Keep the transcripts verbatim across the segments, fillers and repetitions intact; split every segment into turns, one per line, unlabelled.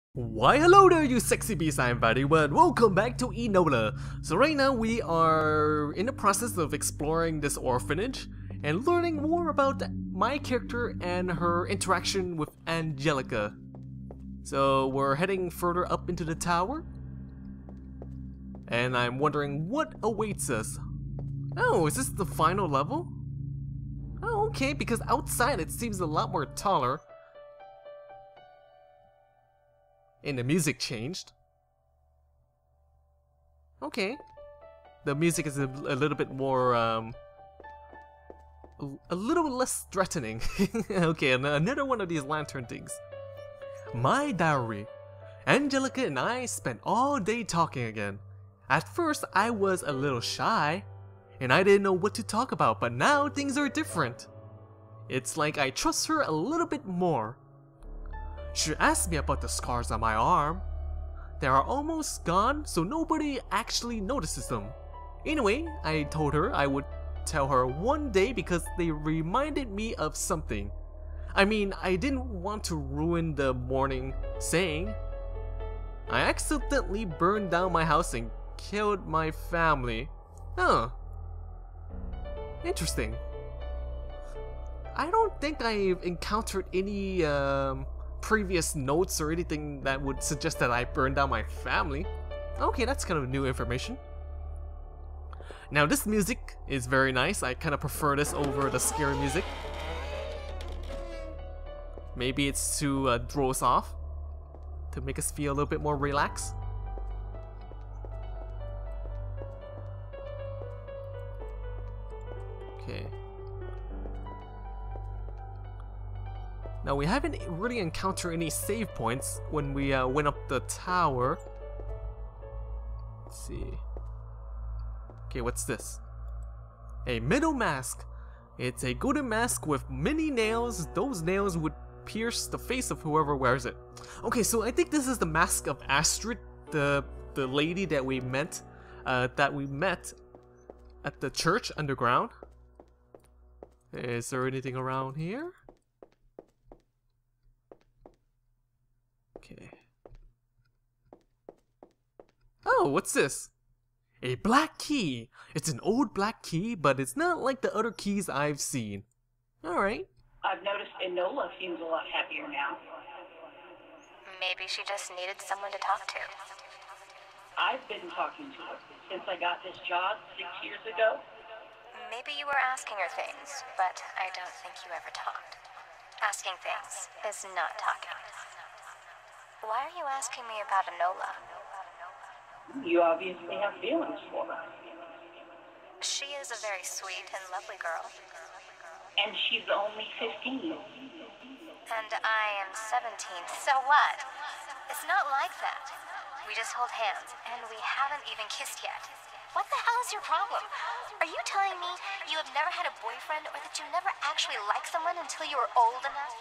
Why hello there you sexy beasts, I'm VatiWah and welcome back to Enola. So right now we are in the process of exploring this orphanage and learning more about my character and her interaction with Angelica. So we're heading further up into the tower and I'm wondering what awaits us. Oh, is this the final level? Oh, okay, because outside it seems a lot more taller. And the music changed. Okay. The music is a, a little bit more, um... A, a little less threatening. Okay, and another one of these lantern things. My diary. Angelica and I spent all day talking again. At first, I was a little shy, and I didn't know what to talk about, but now things are different. It's like I trust her a little bit more. She asked me about the scars on my arm. They are almost gone, so nobody actually notices them. Anyway, I told her I would tell her one day because they reminded me of something. I mean, I didn't want to ruin the morning saying. I accidentally burned down my house and killed my family. Huh. Interesting. I don't think I've encountered any, um... previous notes or anything that would suggest that I burned down my family. Okay, that's kind of new information. Now this music is very nice. I kind of prefer this over the scary music. Maybe it's to uh, throw us off, to make us feel a little bit more relaxed. Okay. Now we haven't really encountered any save points when we uh, went up the tower. Let's see. Okay, what's this? A metal mask. It's a golden mask with many nails. Those nails would pierce the face of whoever wears it. Okay, so I think this is the mask of Astrid, the the lady that we met, uh, that we met at the church underground. Is there anything around here? Okay. Oh, what's this? A black key. It's an old black key, but it's not like the other keys I've seen. Alright.
I've noticed Enola seems a lot happier now.
Maybe she just needed someone to talk to.
I've been talking to her since I got this job six years ago.
Maybe you were asking her things, but I don't think you ever talked. Asking things is not talking. Why are you asking me about Enola?
You obviously have feelings for her.
She is a very sweet and lovely girl.
And she's only fifteen.
And I am seventeen, so what? It's not like that. We just hold hands, and we haven't even kissed yet. What the hell is your problem? Are you telling me you have never had a boyfriend, or that you never actually liked someone until you were old enough?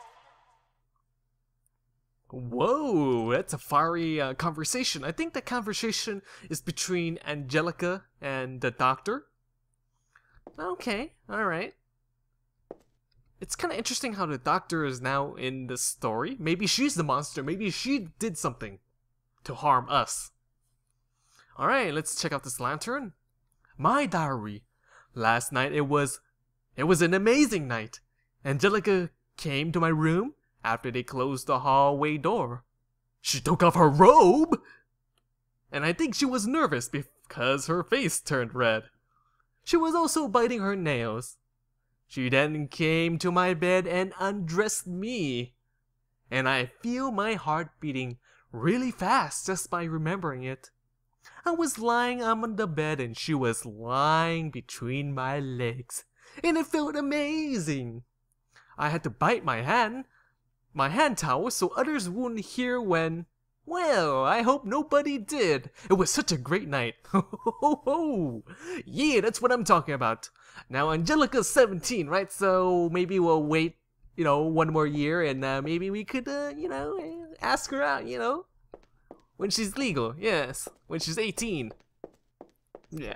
Whoa, that's a fiery uh, conversation. I think the conversation is between Angelica and the doctor. Okay, alright. It's kind of interesting how the doctor is now in the story. Maybe she's the monster. Maybe she did something to harm us. Alright, let's check out this lantern. My diary. Last night it was... It was an amazing night. Angelica came to my room after they closed the hallway door. She took off her robe! And I think she was nervous because her face turned red. She was also biting her nails. She then came to my bed and undressed me. And I feel my heart beating really fast just by remembering it. I was lying on the bed and she was lying between my legs. And it felt amazing. I had to bite my hand. My hand towel so others wouldn't hear when... Well, I hope nobody did. It was such a great night. Ho ho ho ho! Yeah, that's what I'm talking about. Now, Angelica's seventeen, right? So maybe we'll wait, you know, one more year and uh, maybe we could, uh, you know, ask her out, you know? When she's legal, yes. When she's eighteen. Yeah.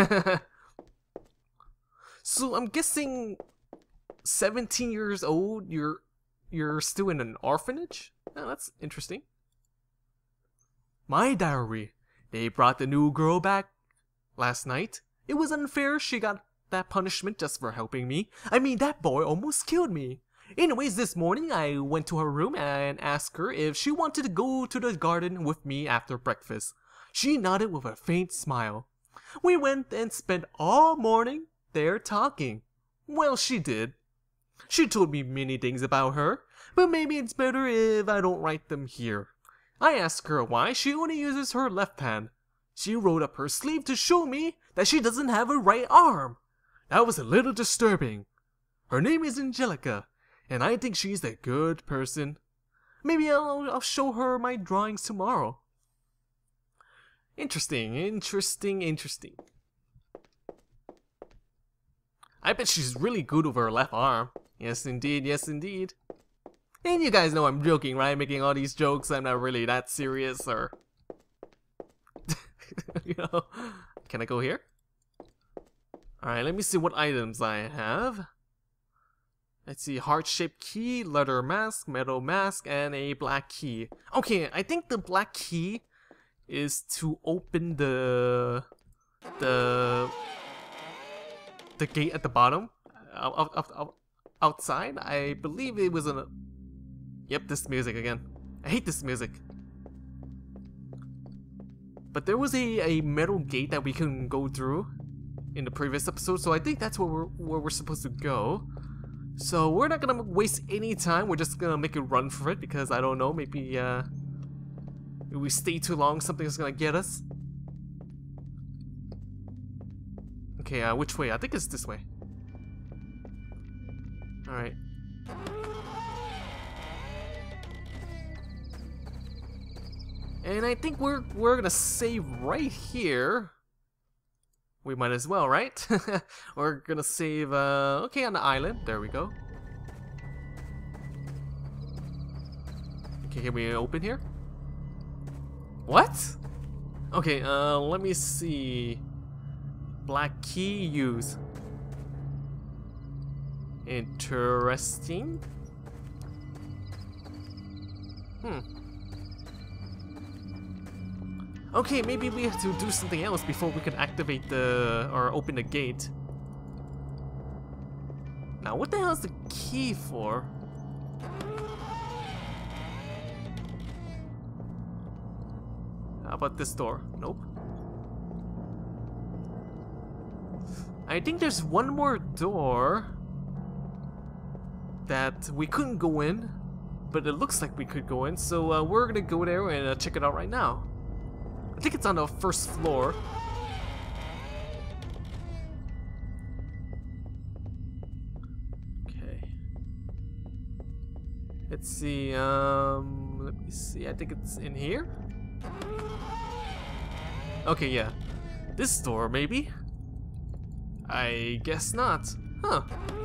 So I'm guessing seventeen years old, you're... You're still in an orphanage? Oh, that's interesting. My diary. They brought the new girl back last night. It was unfair she got that punishment just for helping me. I mean, that boy almost killed me. Anyways, this morning I went to her room and asked her if she wanted to go to the garden with me after breakfast. She nodded with a faint smile. We went and spent all morning there talking. Well, she did. She told me many things about her, but maybe it's better if I don't write them here. I asked her why she only uses her left hand. She rolled up her sleeve to show me that she doesn't have a right arm. That was a little disturbing. Her name is Angelica, and I think she's a good person. Maybe I'll, I'll show her my drawings tomorrow. Interesting, interesting, interesting. I bet she's really good with her left arm. Yes, indeed, yes, indeed. And you guys know I'm joking, right? Making all these jokes, I'm not really that serious, or... you know... Can I go here? Alright, let me see what items I have. Let's see, heart-shaped key, leather mask, metal mask, and a black key. Okay, I think the black key is to open the... The... The gate at the bottom. Out, out, out, outside. I believe it was a... Yep, this music again. I hate this music. But there was a, a metal gate that we couldn't go through in the previous episode, so I think that's where we're, where we're supposed to go. So we're not gonna waste any time, we're just gonna make a run for it, because I don't know, maybe uh, if we stay too long, something's gonna get us. Okay, uh, which way? I think it's this way. Alright. And I think we're we're gonna save right here. We might as well, right? We're gonna save uh okay, on the island. There we go. Okay, can we open here? What? Okay, uh let me see. Black key use. Interesting. Hmm. Okay, maybe we have to do something else before we can activate the... or open the gate. Now, what the hell is the key for? How about this door? Nope. I think there's one more door that we couldn't go in, but it looks like we could go in, so uh, we're gonna go there and uh, check it out right now. I think it's on the first floor. Okay. Let's see, um, let me see, I think it's in here? Okay, yeah. This door, maybe? I guess not. Huh.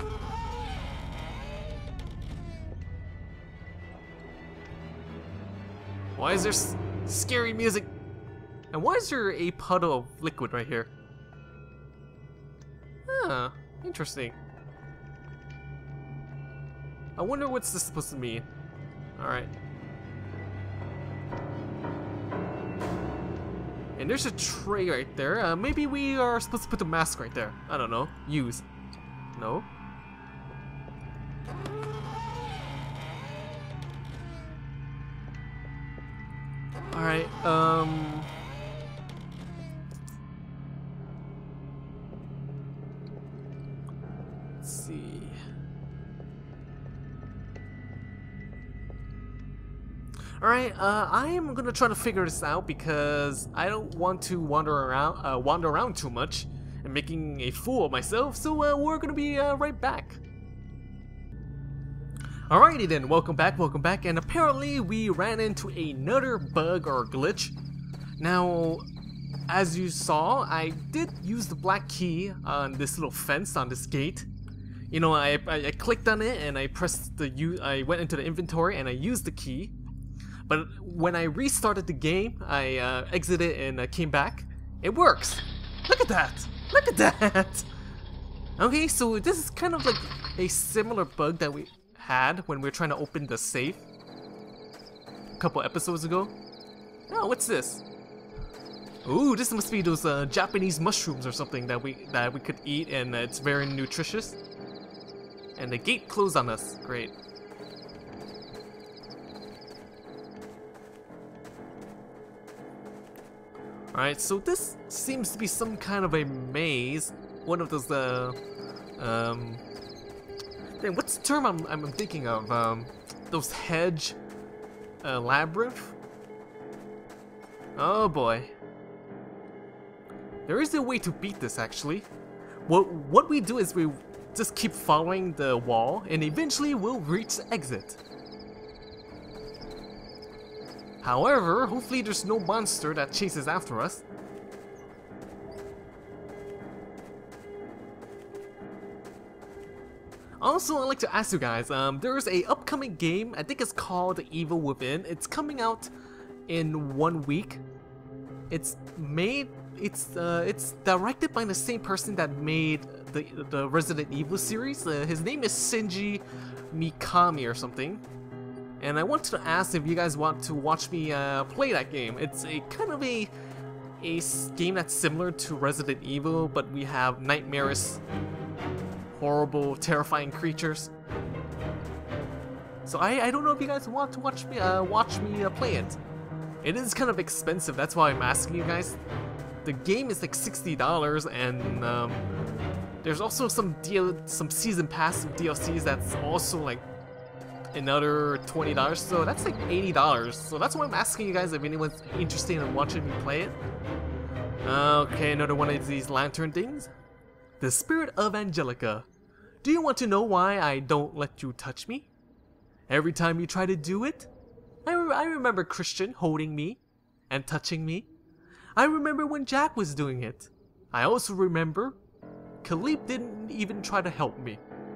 Why is there s scary music? And why is there a puddle of liquid right here? Huh, interesting. I wonder what's this supposed to mean. Alright. And there's a tray right there. Uh, maybe we are supposed to put the mask right there. I don't know. Use. No. Alright, um... let's see... Alright, uh, I am gonna try to figure this out because I don't want to wander around, uh, wander around too much and making a fool of myself, so uh, we're gonna be uh, right back. Alrighty then, welcome back, welcome back, and apparently we ran into another bug or glitch. Now, as you saw, I did use the black key on this little fence on this gate. You know, I, I, I clicked on it and I pressed the U, I went into the inventory and I used the key. But when I restarted the game, I uh, exited and uh, came back. It works! Look at that! Look at that! Okay, so this is kind of like a similar bug that we had when we were trying to open the safe a couple episodes ago. Oh, what's this? Ooh, this must be those uh, Japanese mushrooms or something that we that we could eat, and uh, it's very nutritious. And the gate closed on us. Great. Alright, so this seems to be some kind of a maze. One of those, uh... Um... Dang, what's the term I'm, I'm thinking of? Um... Those hedge... Uh, labyrinth? Oh boy. There is a way to beat this, actually. What, what we do is we just keep following the wall, and eventually we'll reach the exit. However, hopefully there's no monster that chases after us. Also, I'd like to ask you guys, um, there's a upcoming game, I think it's called Evil Within. It's coming out in one week. It's made, it's uh, it's directed by the same person that made the, the Resident Evil series. Uh, his name is Shinji Mikami or something. And I wanted to ask if you guys want to watch me uh, play that game. It's a kind of a, a s- game that's similar to Resident Evil, but we have nightmarish, horrible, terrifying creatures. So I, I don't know if you guys want to watch me uh, watch me uh, play it. It is kind of expensive, that's why I'm asking you guys. The game is like sixty dollars, and um, there's also some deal, some season pass D L Cs that's also like another twenty dollars, so that's like eighty dollars. So that's why I'm asking you guys if anyone's interested in watching me play it. Okay, another one of these lantern things. The spirit of Angelica. Do you want to know why I don't let you touch me? Every time you try to do it, I, re I remember Christian holding me and touching me. I remember when Jack was doing it. I also remember Khalib didn't even try to help me.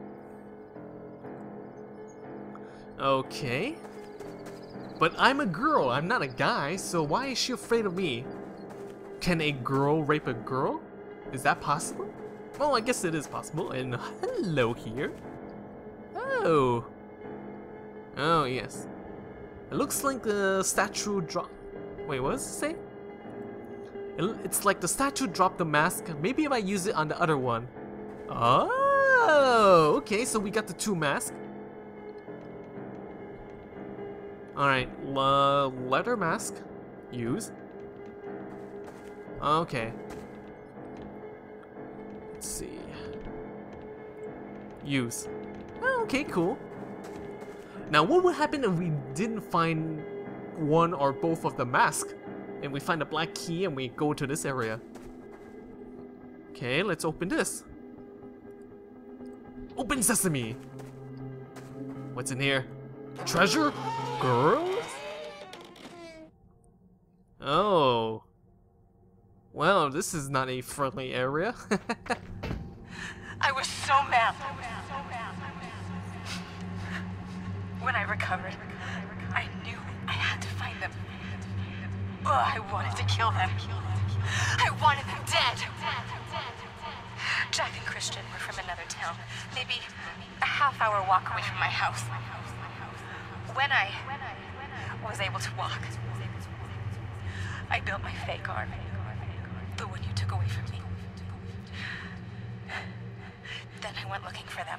Okay. But I'm a girl, I'm not a guy, so why is she afraid of me? Can a girl rape a girl? Is that possible? Well, I guess it is possible. And hello here. Oh. Oh, yes. It looks like the statue drop. Wait, what does it say? It, it's like the statue dropped the mask. Maybe if I use it on the other one. Oh, okay, so we got the two masks. Alright, uh, leather mask. Use. Okay. Let's see. Use. Oh, okay, cool. Now, what would happen if we didn't find one or both of the masks? And we find a black key and we go to this area. Okay, let's open this. Open sesame! What's in here? Treasure? Girls? Oh. Well, this is not a friendly area.
I was so mad. When I recovered, I knew I had to find them. Oh, I wanted to kill them. I wanted them dead. Jack and Christian were from another town, maybe a half hour walk away from my house. When I was able to walk, I built my fake arm, the one you took away from me. Then I went looking for them.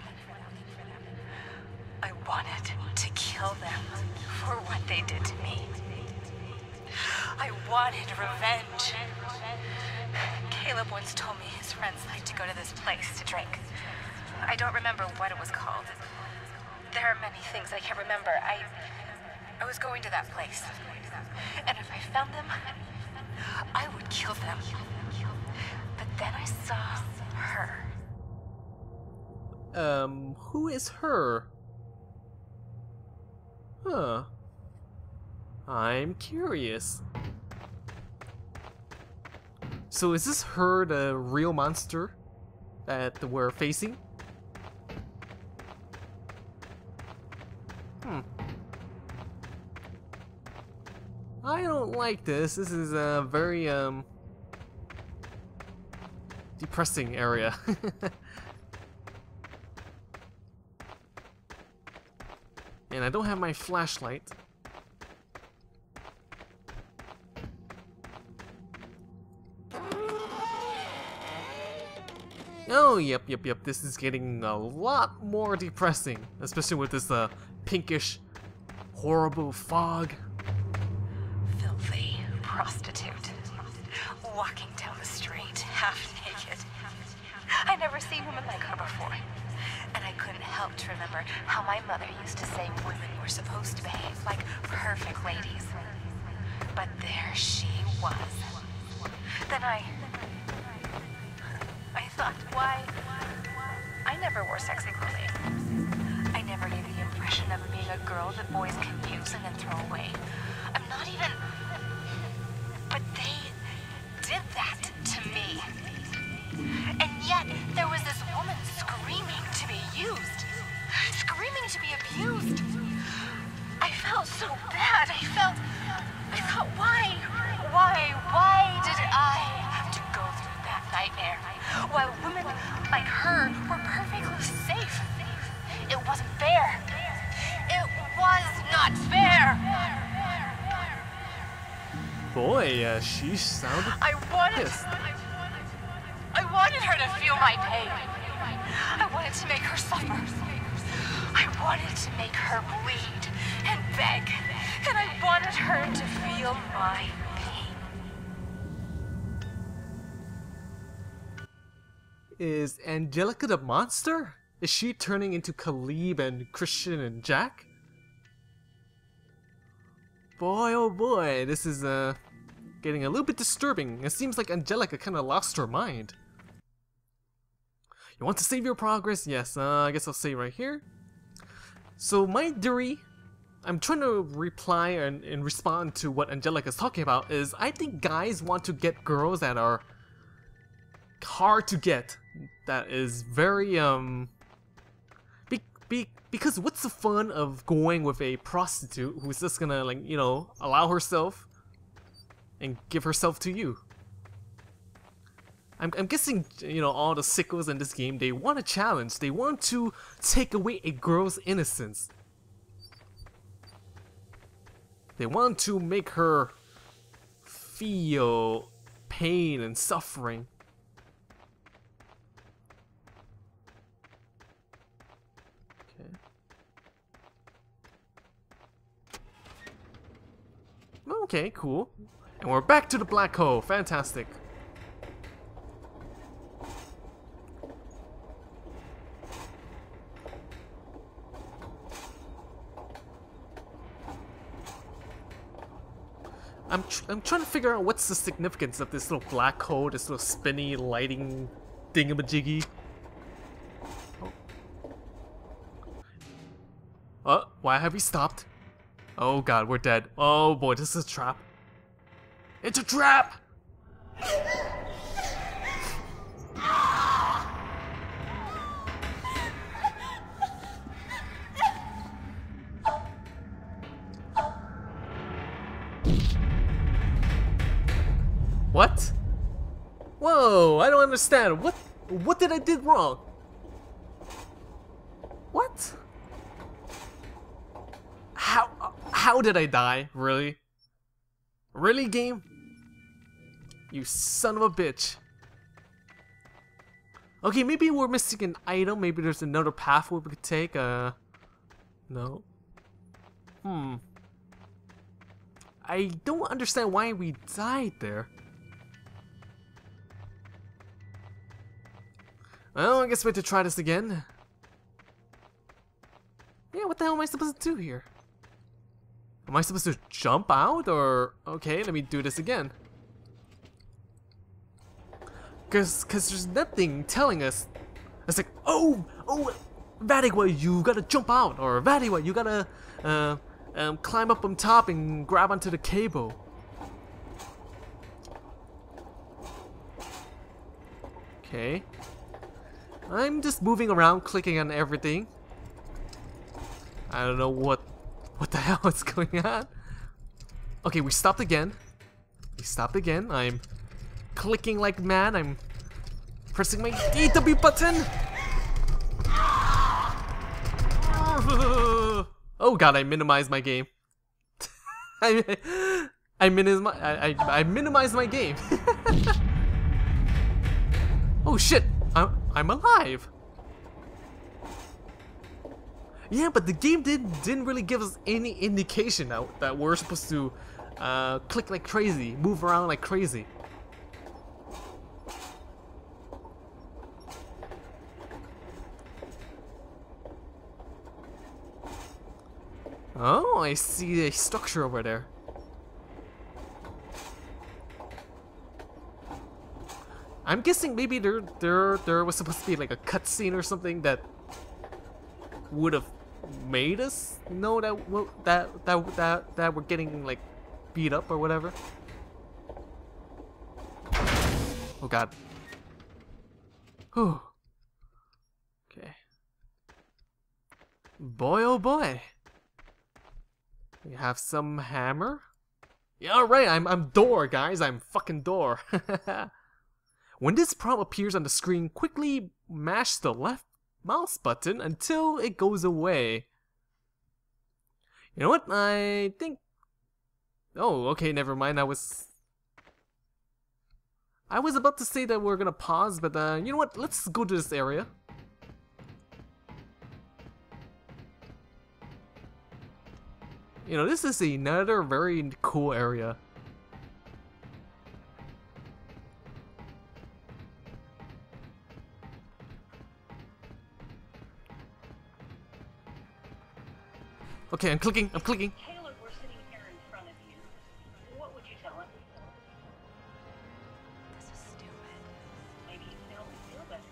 I wanted to kill them for what they did to me. I wanted revenge. Caleb once told me his friends liked to go to this place to drink. I don't remember what it was called. There are many things I can't remember. I... I was going to that place. And if I found them, I would kill them. But then I saw her.
Um, who is her? Huh. I'm curious. So is this her, the real monster that we're facing? Hmm. I don't like this. This is a very, um... depressing area. And I don't have my flashlight. Oh, yep, yep, yep. This is getting a lot more depressing, especially with this uh, pinkish, horrible fog.
Filthy prostitute. Walking down the street, half naked. I never seen women like her before. And I couldn't help to remember how my mother used to say women were supposed to behave like perfect ladies. But there she was. Then I... I thought, why... I never wore sexy clothing. I never gave the impression of being a girl that boys can use and then throw away. I'm not even... But they did that to me. And yet, there was this woman screaming to be used. Screaming to be abused. I felt so bad. I felt... I thought, why? Why? Why did I have to go through that nightmare? While women like her were perfectly safe. It wasn't fair. It was not fair.
Boy, uh, she sounded
I wanted...
pissed.
I wanted her to feel my pain. I wanted to make her suffer. I wanted to make her bleed and beg. And I wanted her to feel my pain.
Is Angelica the monster? Is she turning into Khalib and Christian and Jack? Boy, oh boy, this is uh, getting a little bit disturbing. It seems like Angelica kind of lost her mind. You want to save your progress? Yes, uh, I guess I'll say right here. So my theory, I'm trying to reply and, and respond to what Angelica's talking about, is I think guys want to get girls that are hard to get. That is very, um... Be, be, because what's the fun of going with a prostitute who's just gonna, like, you know, allow herself and give herself to you? I'm, I'm guessing, you know, all the sickos in this game, they want a challenge. They want to take away a girl's innocence. They want to make her feel pain and suffering. Okay. Okay, cool. And we're back to the black hole. Fantastic. I'm, tr I'm trying to figure out what's the significance of this little black hole, this little spinny lighting thingamajiggy. Oh. Oh, why have we stopped? Oh god, we're dead. Oh boy, this is a trap. It's a trap! What? Whoa, I don't understand. What what did I did wrong? What? How how did I die? Really? Really, game? You son of a bitch. Okay, maybe we're missing an item. Maybe there's another pathway we could take. Uh no. Hmm. I don't understand why we died there. Well, I guess we have to try this again. Yeah, what the hell am I supposed to do here? Am I supposed to jump out or... Okay, let me do this again. Cause, cause there's nothing telling us. It's like, oh, oh, VatiWah, you gotta jump out. Or VatiWah, you gotta uh, um, climb up on top and grab onto the cable. Okay. I'm just moving around, clicking on everything. I don't know what what the hell is going on. Okay, we stopped again. We stopped again. I'm clicking like mad. I'm pressing my D W button. Oh god, I minimized my game. I I minimize I, I I minimized my game. Oh shit. I, I'm alive. Yeah, but the game did, didn't really give us any indication that, that we're supposed to uh, click like crazy, move around like crazy. Oh, I see a structure over there. I'm guessing maybe there there there was supposed to be like a cutscene or something that would have made us know that well, that that that that we're getting like beat up or whatever. Oh god. Whew. Okay. Boy oh boy. We have some hammer. Yeah, alright, I'm I'm door, guys. I'm fucking door. When this prompt appears on the screen, quickly mash the left mouse button until it goes away. You know what? I think... Oh, okay, never mind. I was... I was about to say that we're gonna pause, but uh, you know what? Let's go to this area. You know, this is another very cool area. Okay, I'm clicking, I'm clicking.
Caleb were sitting here in front of you. What would you tell him?
This is stupid.
Maybe you can help him feel better.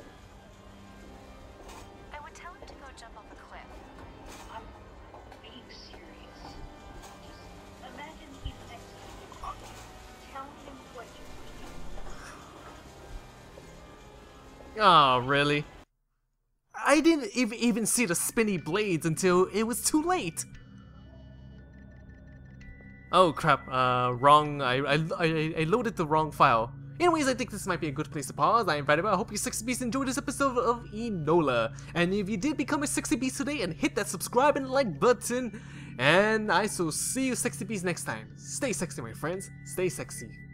I would tell him to go jump off a cliff.
I'm being serious. Just imagine he's next to you. Tell him what you think.
Oh, really? I didn't even even see the spinny blades until it was too late. Oh crap! Uh, wrong. I I I, I loaded the wrong file. Anyways, I think this might be a good place to pause. I am VatiWah. I hope you sixty beasts enjoyed this episode of Enola. And if you did become a sixty beast today, and hit that subscribe and like button. And I shall see you sixty beasts next time. Stay sexy, my friends. Stay sexy.